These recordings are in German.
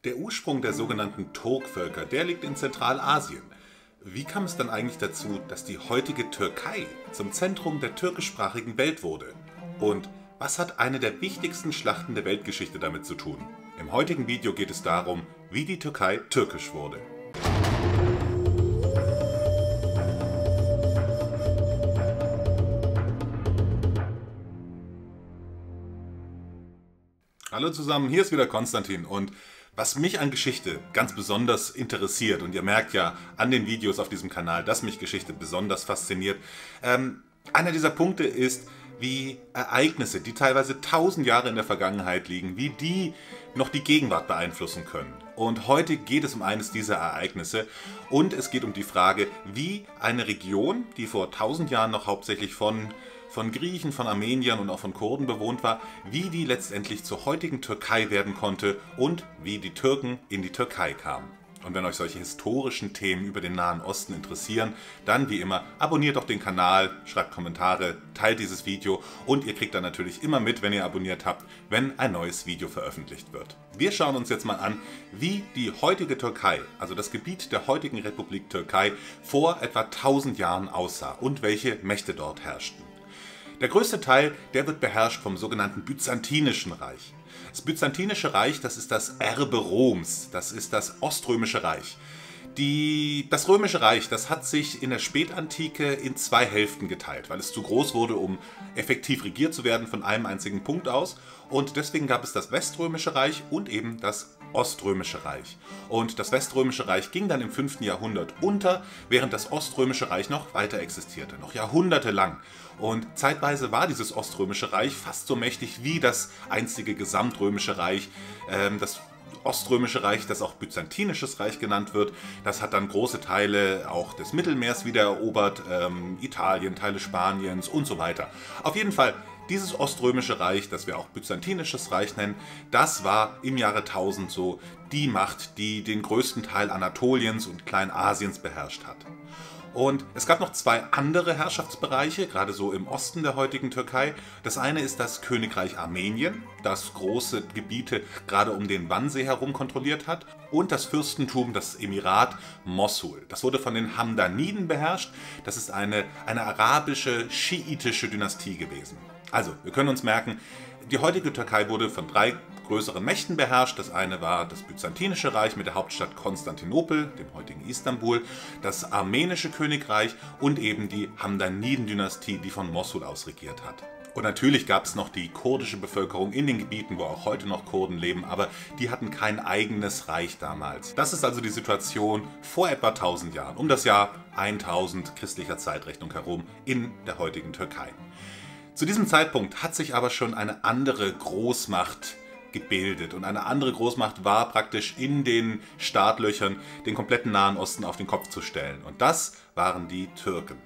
Der Ursprung der sogenannten Turkvölker, der liegt in Zentralasien. Wie kam es dann eigentlich dazu, dass die heutige Türkei zum Zentrum der türkischsprachigen Welt wurde? Und was hat eine der wichtigsten Schlachten der Weltgeschichte damit zu tun? Im heutigen Video geht es darum, wie die Türkei türkisch wurde. Hallo zusammen, hier ist wieder Konstantin und was mich an Geschichte ganz besonders interessiert, und ihr merkt ja an den Videos auf diesem Kanal, dass mich Geschichte besonders fasziniert, einer dieser Punkte ist, wie Ereignisse, die teilweise 1000 Jahre in der Vergangenheit liegen, wie die noch die Gegenwart beeinflussen können. Und heute geht es um eines dieser Ereignisse und es geht um die Frage, wie eine Region, die vor 1000 Jahren noch hauptsächlich von Griechen, von Armeniern und auch von Kurden bewohnt war, wie die letztendlich zur heutigen Türkei werden konnte und wie die Türken in die Türkei kamen. Und wenn euch solche historischen Themen über den Nahen Osten interessieren, dann wie immer abonniert doch den Kanal, schreibt Kommentare, teilt dieses Video und ihr kriegt dann natürlich immer mit, wenn ihr abonniert habt, wenn ein neues Video veröffentlicht wird. Wir schauen uns jetzt mal an, wie die heutige Türkei, also das Gebiet der heutigen Republik Türkei, vor etwa 1000 Jahren aussah und welche Mächte dort herrschten. Der größte Teil, der wird beherrscht vom sogenannten Byzantinischen Reich. Das Byzantinische Reich, das ist das Erbe Roms, das ist das Oströmische Reich. Das Römische Reich, das hat sich in der Spätantike in zwei Hälften geteilt, weil es zu groß wurde, um effektiv regiert zu werden von einem einzigen Punkt aus. Und deswegen gab es das Weströmische Reich und eben das Oströmische Reich. Und das Weströmische Reich ging dann im 5. Jahrhundert unter, während das Oströmische Reich noch weiter existierte, noch jahrhundertelang. Und zeitweise war dieses Oströmische Reich fast so mächtig wie das einstige Gesamtrömische Reich, das Oströmische Reich, das auch Byzantinisches Reich genannt wird. Das hat dann große Teile auch des Mittelmeers wieder erobert, Italien, Teile Spaniens und so weiter. Auf jeden Fall, dieses Oströmische Reich, das wir auch Byzantinisches Reich nennen, das war im Jahre 1000 so die Macht, die den größten Teil Anatoliens und Kleinasiens beherrscht hat. Und es gab noch zwei andere Herrschaftsbereiche, gerade so im Osten der heutigen Türkei. Das eine ist das Königreich Armenien, das große Gebiete gerade um den Wansee herum kontrolliert hat. Und das Fürstentum, das Emirat Mossul. Das wurde von den Hamdaniden beherrscht. Das ist eine arabische, schiitische Dynastie gewesen. Also, wir können uns merken, die heutige Türkei wurde von drei größeren Mächten beherrscht. Das eine war das Byzantinische Reich mit der Hauptstadt Konstantinopel, dem heutigen Istanbul, das Armenische Königreich und eben die Hamdaniden-Dynastie, die von Mossul aus regiert hat. Und natürlich gab es noch die kurdische Bevölkerung in den Gebieten, wo auch heute noch Kurden leben, aber die hatten kein eigenes Reich damals. Das ist also die Situation vor etwa 1000 Jahren, um das Jahr 1000 christlicher Zeitrechnung herum in der heutigen Türkei. Zu diesem Zeitpunkt hat sich aber schon eine andere Großmacht gebildet und eine andere Großmacht war praktisch in den Startlöchern, den kompletten Nahen Osten auf den Kopf zu stellen. Und das waren die Türken.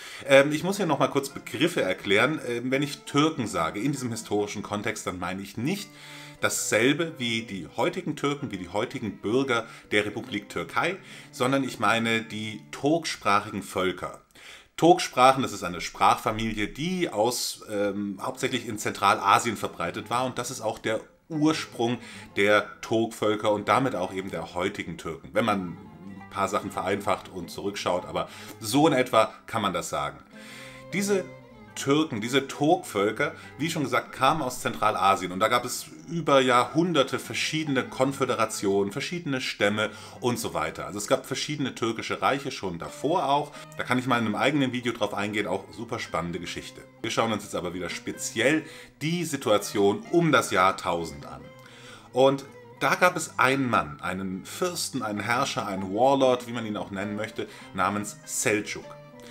Ich muss hier nochmal kurz Begriffe erklären. Wenn ich Türken sage, in diesem historischen Kontext, dann meine ich nicht dasselbe wie die heutigen Türken, wie die heutigen Bürger der Republik Türkei, sondern ich meine die turksprachigen Völker. Turksprachen, das ist eine Sprachfamilie, die hauptsächlich in Zentralasien verbreitet war und das ist auch der Ursprung der Turkvölker und damit auch eben der heutigen Türken. Wenn man ein paar Sachen vereinfacht und zurückschaut, aber so in etwa kann man das sagen. Diese Türken, diese Turkvölker, wie schon gesagt, kamen aus Zentralasien und da gab es über Jahrhunderte verschiedene Konföderationen, verschiedene Stämme und so weiter. Also es gab verschiedene türkische Reiche schon davor auch. Da kann ich mal in einem eigenen Video drauf eingehen, auch super spannende Geschichte. Wir schauen uns jetzt aber wieder speziell die Situation um das Jahr 1000 an. Und da gab es einen Mann, einen Fürsten, einen Herrscher, einen Warlord, wie man ihn auch nennen möchte, namens Seldschuq.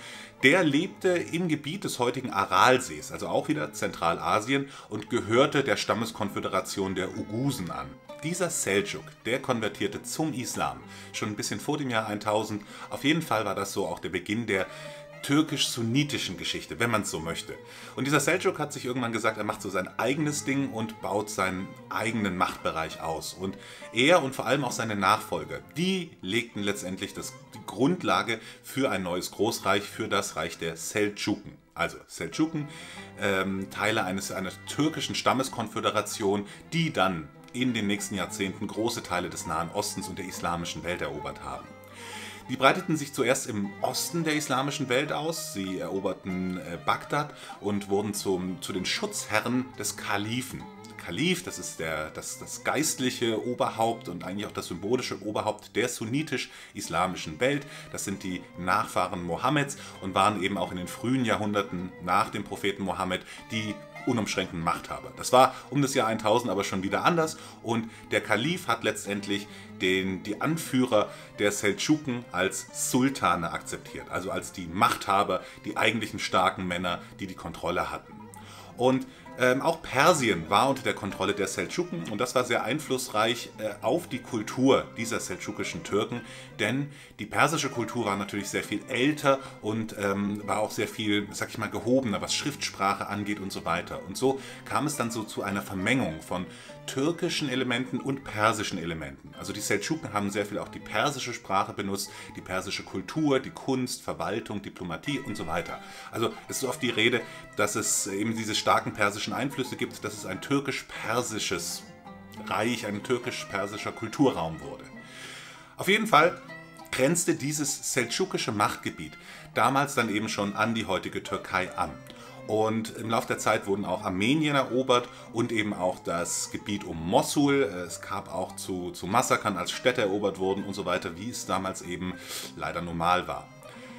Der lebte im Gebiet des heutigen Aralsees, also auch wieder Zentralasien, und gehörte der Stammeskonföderation der Oghusen an. Dieser Seldschuq, der konvertierte zum Islam, schon ein bisschen vor dem Jahr 1000. Auf jeden Fall war das so auch der Beginn der türkisch-sunnitischen Geschichte, wenn man es so möchte. Und dieser Seldschuq hat sich irgendwann gesagt, er macht so sein eigenes Ding und baut seinen eigenen Machtbereich aus. Und er und vor allem auch seine Nachfolger, die legten letztendlich die Grundlage für ein neues Großreich, für das Reich der Seldschuken. Also Seldschuken, Teile einer türkischen Stammeskonföderation, die dann in den nächsten Jahrzehnten große Teile des Nahen Ostens und der islamischen Welt erobert haben. Die breiteten sich zuerst im Osten der islamischen Welt aus. Sie eroberten Bagdad und wurden zu den Schutzherren des Kalifen. Kalif, das ist das geistliche Oberhaupt und eigentlich auch das symbolische Oberhaupt der sunnitisch-islamischen Welt. Das sind die Nachfahren Mohammeds und waren eben auch in den frühen Jahrhunderten nach dem Propheten Mohammed die unumschränkten Machthaber. Das war um das Jahr 1000 aber schon wieder anders und der Kalif hat letztendlich die Anführer der Seldschuken als Sultane akzeptiert, also als die Machthaber, die eigentlichen starken Männer, die die Kontrolle hatten. Und auch Persien war unter der Kontrolle der Seldschuken und das war sehr einflussreich auf die Kultur dieser seldschukischen Türken, denn die persische Kultur war natürlich sehr viel älter und war auch sehr viel, sag ich mal, gehobener, was Schriftsprache angeht und so weiter. Und so kam es dann so zu einer Vermengung von türkischen Elementen und persischen Elementen. Also die Seldschuken haben sehr viel auch die persische Sprache benutzt, die persische Kultur, die Kunst, Verwaltung, Diplomatie und so weiter. Also es ist oft die Rede, dass es eben diese starken persischen Einflüsse gibt, dass es ein türkisch-persisches Reich, ein türkisch-persischer Kulturraum wurde. Auf jeden Fall grenzte dieses seldschukische Machtgebiet damals dann eben schon an die heutige Türkei an. Und im Laufe der Zeit wurden auch Armenien erobert und eben auch das Gebiet um Mossul. Es gab auch zu Massakern, als Städte erobert wurden und so weiter, wie es damals eben leider normal war.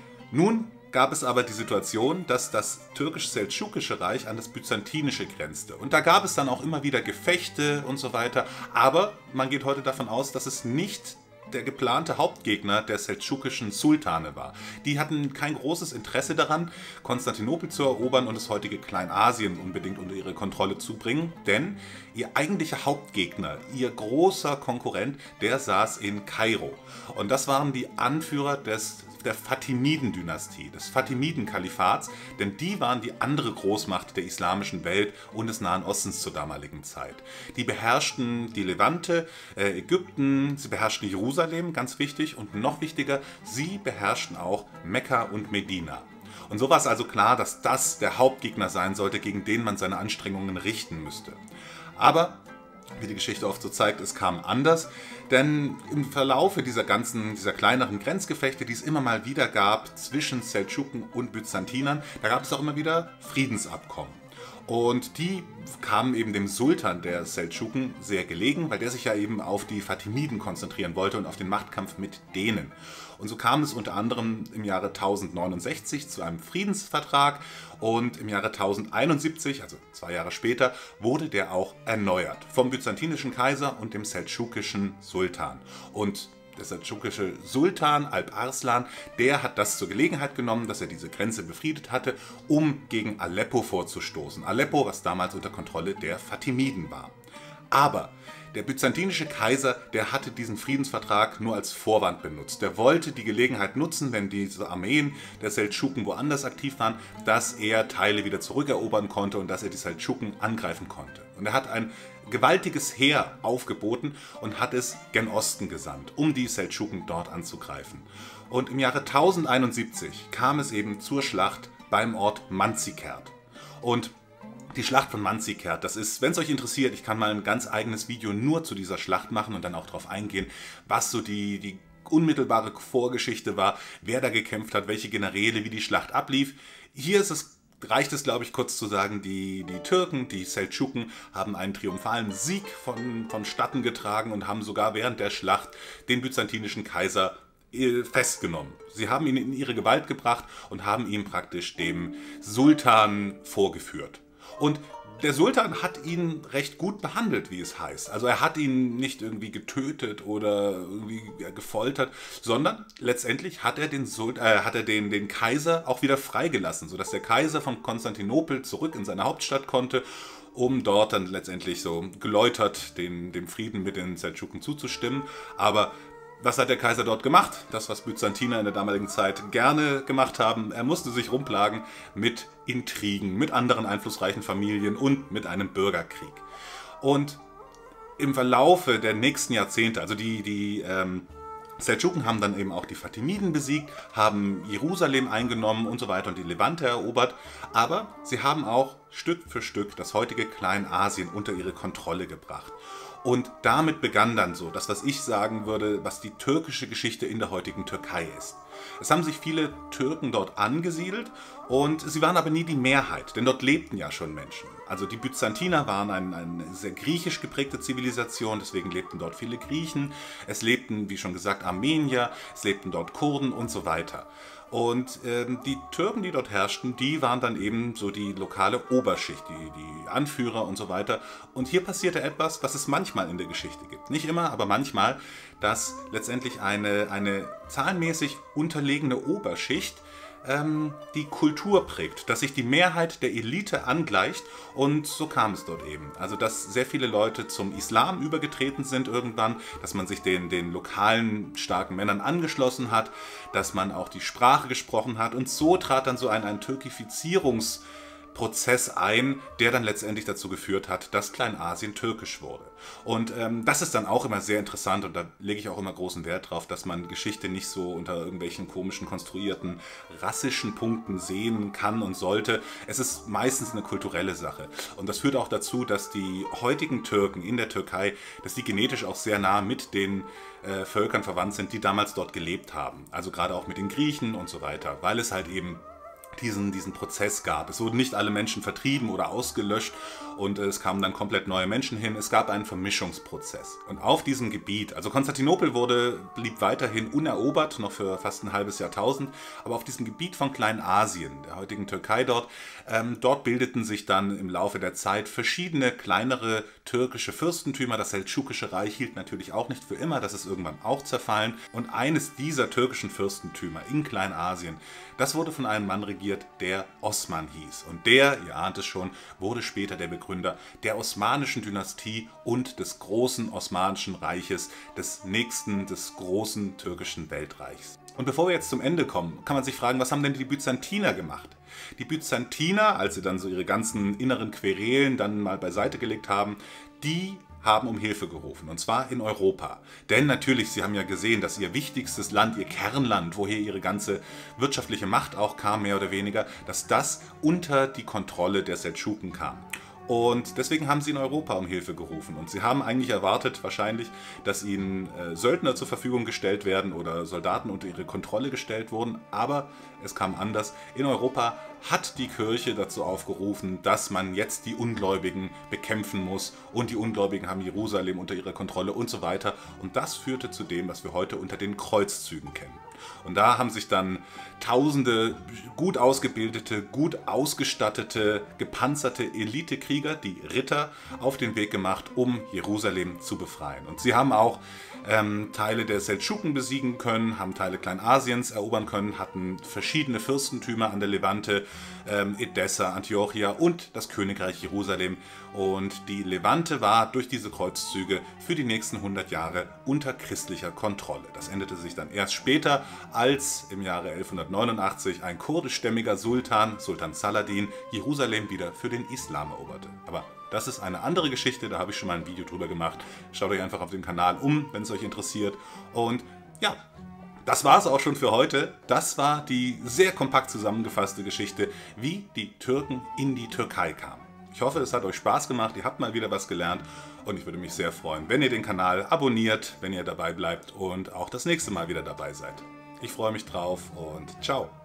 Nun gab es aber die Situation, dass das türkisch-seldschukische Reich an das byzantinische grenzte. Und da gab es dann auch immer wieder Gefechte und so weiter. Aber man geht heute davon aus, dass es nicht der geplante Hauptgegner der seldschukischen Sultane war. Die hatten kein großes Interesse daran, Konstantinopel zu erobern und das heutige Kleinasien unbedingt unter ihre Kontrolle zu bringen, denn ihr eigentlicher Hauptgegner, ihr großer Konkurrent, der saß in Kairo. Und das waren die Anführer der Fatimiden-Dynastie, des Fatimiden-Kalifats, denn die waren die andere Großmacht der islamischen Welt und des Nahen Ostens zur damaligen Zeit. Die beherrschten die Levante, Ägypten, sie beherrschten Jerusalem, ganz wichtig, und noch wichtiger, sie beherrschten auch Mekka und Medina. Und so war es also klar, dass das der Hauptgegner sein sollte, gegen den man seine Anstrengungen richten müsste. Aber wie die Geschichte oft so zeigt, es kam anders, denn im Verlaufe dieser kleineren Grenzgefechte, die es immer mal wieder gab zwischen Seldschuken und Byzantinern, da gab es auch immer wieder Friedensabkommen. Und die kamen eben dem Sultan der Seldschuken sehr gelegen, weil der sich ja eben auf die Fatimiden konzentrieren wollte und auf den Machtkampf mit denen. Und so kam es unter anderem im Jahre 1069 zu einem Friedensvertrag und im Jahre 1071, also 2 Jahre später, wurde der auch erneuert vom byzantinischen Kaiser und dem seldschukischen Sultan. Und der seldschukische Sultan Alp Arslan, der hat das zur Gelegenheit genommen, dass er diese Grenze befriedet hatte, um gegen Aleppo vorzustoßen. Aleppo, was damals unter Kontrolle der Fatimiden war. Aber der byzantinische Kaiser, der hatte diesen Friedensvertrag nur als Vorwand benutzt. Der wollte die Gelegenheit nutzen, wenn diese Armeen der Seldschuken woanders aktiv waren, dass er Teile wieder zurückerobern konnte und dass er die Seldschuken angreifen konnte. Und er hat ein gewaltiges Heer aufgeboten und hat es gen Osten gesandt, um die Seldschuken dort anzugreifen. Und im Jahre 1071 kam es eben zur Schlacht beim Ort Manzikert. Und die Schlacht von Manzikert, das ist, wenn es euch interessiert, ich kann mal ein ganz eigenes Video nur zu dieser Schlacht machen und dann auch darauf eingehen, was so die unmittelbare Vorgeschichte war, wer da gekämpft hat, welche Generäle, wie die Schlacht ablief. Hier reicht es, glaube ich, kurz zu sagen, die Türken, die Seldschuken, haben einen triumphalen Sieg vonstatten getragen und haben sogar während der Schlacht den byzantinischen Kaiser festgenommen. Sie haben ihn in ihre Gewalt gebracht und haben ihn praktisch dem Sultan vorgeführt. Und der Sultan hat ihn recht gut behandelt, wie es heißt. Also er hat ihn nicht irgendwie getötet oder irgendwie gefoltert, sondern letztendlich hat er den Kaiser auch wieder freigelassen, sodass der Kaiser von Konstantinopel zurück in seine Hauptstadt konnte, um dort dann letztendlich so geläutert dem Frieden mit den Seldschuken zuzustimmen. Aber was hat der Kaiser dort gemacht? Das, was Byzantiner in der damaligen Zeit gerne gemacht haben. Er musste sich rumplagen mit Intrigen, mit anderen einflussreichen Familien und mit einem Bürgerkrieg. Und im Verlaufe der nächsten Jahrzehnte, also die Seldschuken haben dann eben auch die Fatimiden besiegt, haben Jerusalem eingenommen und so weiter und die Levante erobert. Aber sie haben auch Stück für Stück das heutige Kleinasien unter ihre Kontrolle gebracht. Und damit begann dann so das, was ich sagen würde, was die türkische Geschichte in der heutigen Türkei ist. Es haben sich viele Türken dort angesiedelt und sie waren aber nie die Mehrheit, denn dort lebten ja schon Menschen. Also die Byzantiner waren eine sehr griechisch geprägte Zivilisation, deswegen lebten dort viele Griechen. Es lebten, wie schon gesagt, Armenier, es lebten dort Kurden und so weiter. Und die Türken, die dort herrschten, die waren dann eben so die lokale Oberschicht, die Anführer und so weiter. Und hier passierte etwas, was es manchmal in der Geschichte gibt. Nicht immer, aber manchmal, dass letztendlich eine zahlenmäßig unterlegene Oberschicht die Kultur prägt, dass sich die Mehrheit der Elite angleicht, und so kam es dort eben. Also dass sehr viele Leute zum Islam übergetreten sind irgendwann, dass man sich den lokalen starken Männern angeschlossen hat, dass man auch die Sprache gesprochen hat, und so trat dann so ein Türkifizierungsprozess ein, der dann letztendlich dazu geführt hat, dass Kleinasien türkisch wurde. Und das ist dann auch immer sehr interessant, und da lege ich auch immer großen Wert drauf, dass man Geschichte nicht so unter irgendwelchen komischen, konstruierten, rassischen Punkten sehen kann und sollte. Es ist meistens eine kulturelle Sache. Und das führt auch dazu, dass die heutigen Türken in der Türkei, dass die genetisch auch sehr nah mit den Völkern verwandt sind, die damals dort gelebt haben. Also gerade auch mit den Griechen und so weiter, weil es halt eben diesen Prozess gab. Es wurden nicht alle Menschen vertrieben oder ausgelöscht und es kamen dann komplett neue Menschen hin. Es gab einen Vermischungsprozess. Und auf diesem Gebiet, also Konstantinopel blieb weiterhin unerobert, noch für fast ein halbes Jahrtausend, aber auf diesem Gebiet von Kleinasien, der heutigen Türkei dort bildeten sich dann im Laufe der Zeit verschiedene kleinere türkische Fürstentümer. Das Seldschukische Reich hielt natürlich auch nicht für immer, das ist irgendwann auch zerfallen. Und eines dieser türkischen Fürstentümer in Kleinasien, das wurde von einem Mann regiert, der Osman hieß. Und der, ihr ahnt es schon, wurde später der Begründer der osmanischen Dynastie und des großen Osmanischen Reiches, des großen türkischen Weltreichs. Und bevor wir jetzt zum Ende kommen, kann man sich fragen, was haben denn die Byzantiner gemacht? Die Byzantiner, als sie dann so ihre ganzen inneren Querelen dann mal beiseite gelegt haben, die haben um Hilfe gerufen, und zwar in Europa. Denn natürlich, sie haben ja gesehen, dass ihr wichtigstes Land, ihr Kernland, woher ihre ganze wirtschaftliche Macht auch kam, mehr oder weniger, dass das unter die Kontrolle der Seldschuken kam. Und deswegen haben sie in Europa um Hilfe gerufen. Und sie haben eigentlich erwartet, wahrscheinlich, dass ihnen Söldner zur Verfügung gestellt werden oder Soldaten unter ihre Kontrolle gestellt wurden. Aber es kam anders. In Europa hat die Kirche dazu aufgerufen, dass man jetzt die Ungläubigen bekämpfen muss. Und die Ungläubigen haben Jerusalem unter ihrer Kontrolle und so weiter. Und das führte zu dem, was wir heute unter den Kreuzzügen kennen. Und da haben sich dann tausende gut ausgebildete, gut ausgestattete, gepanzerte Elitekrieger, die Ritter, auf den Weg gemacht, um Jerusalem zu befreien. Und sie haben auch Teile der Seldschuken besiegen können, haben Teile Kleinasiens erobern können, hatten verschiedene Fürstentümer an der Levante, Edessa, Antiochia und das Königreich Jerusalem. Und die Levante war durch diese Kreuzzüge für die nächsten 100 Jahre unter christlicher Kontrolle. Das änderte sich dann erst später, als im Jahre 1189 ein kurdischstämmiger Sultan, Sultan Saladin, Jerusalem wieder für den Islam eroberte. Aber das ist eine andere Geschichte, da habe ich schon mal ein Video drüber gemacht. Schaut euch einfach auf dem Kanal um, wenn es euch interessiert. Und ja, das war es auch schon für heute. Das war die sehr kompakt zusammengefasste Geschichte, wie die Türken in die Türkei kamen. Ich hoffe, es hat euch Spaß gemacht, ihr habt mal wieder was gelernt, und ich würde mich sehr freuen, wenn ihr den Kanal abonniert, wenn ihr dabei bleibt und auch das nächste Mal wieder dabei seid. Ich freue mich drauf und ciao!